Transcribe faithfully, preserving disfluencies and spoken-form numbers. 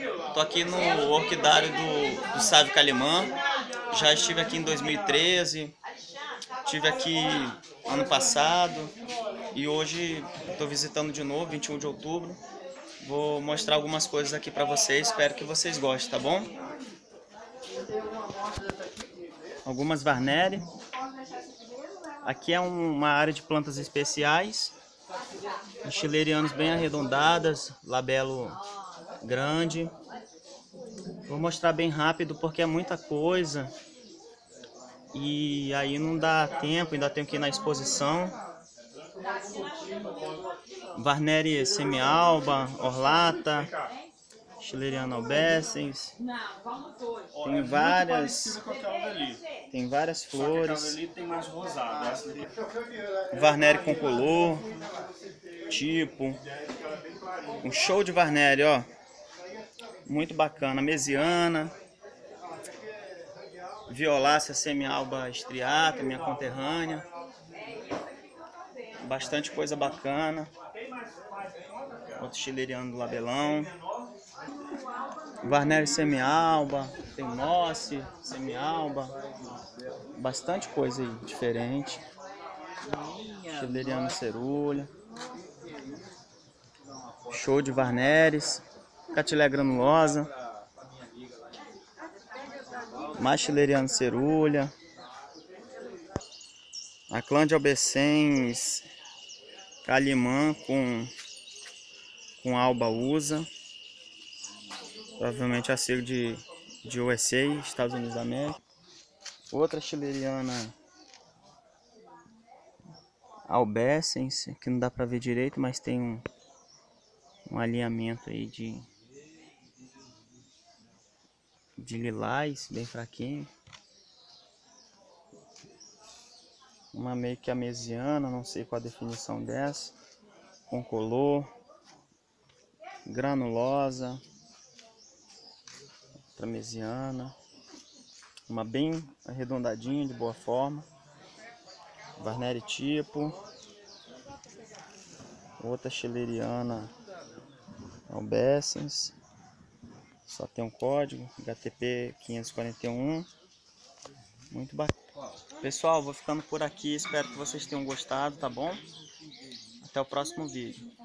Tô aqui no orquidário do, do Sávio Calimã. Já estive aqui em dois mil e treze, estive aqui ano passado e hoje estou visitando de novo, vinte e um de outubro. Vou mostrar algumas coisas aqui para vocês, espero que vocês gostem, tá bom? Algumas Varneri. Aqui é uma área de plantas especiais, schillerianas bem arredondadas, labelo grande. Vou mostrar bem rápido porque é muita coisa e aí não dá tempo, ainda tenho que ir na exposição. Varneri semi-alba, orlata, schilleriana albescens. Tem várias, tem várias flores. Varneri com color, tipo, um show de Varneri, ó, muito bacana. Mesiana, violácea semi-alba striata, minha conterrânea. Bastante coisa bacana. Outro schilleriano do labelão. Varneri semi-alba, tem mosse, semi-alba. Bastante coisa aí diferente. Schilleriano cerulha. Show de Varneris. Catilé granulosa. Mais schilleriano cerulha. Aclândia albescens Calimã com, com alba usa. Provavelmente a cego de, de U S A, Estados Unidos da América. Outra schilleriana albescens, que não dá para ver direito, mas tem um, um alinhamento aí de, de lilás, bem fraquinho. Uma meio que amesiana, não sei qual a definição dessa. Com color, granulosa. Outra mesiana. Uma bem arredondadinha, de boa forma. Varneri tipo. Outra schilleriana albescens. Só tem um código H T P quinhentos e quarenta e um. Muito bacana. Pessoal, vou ficando por aqui. Espero que vocês tenham gostado, tá bom? Até o próximo vídeo.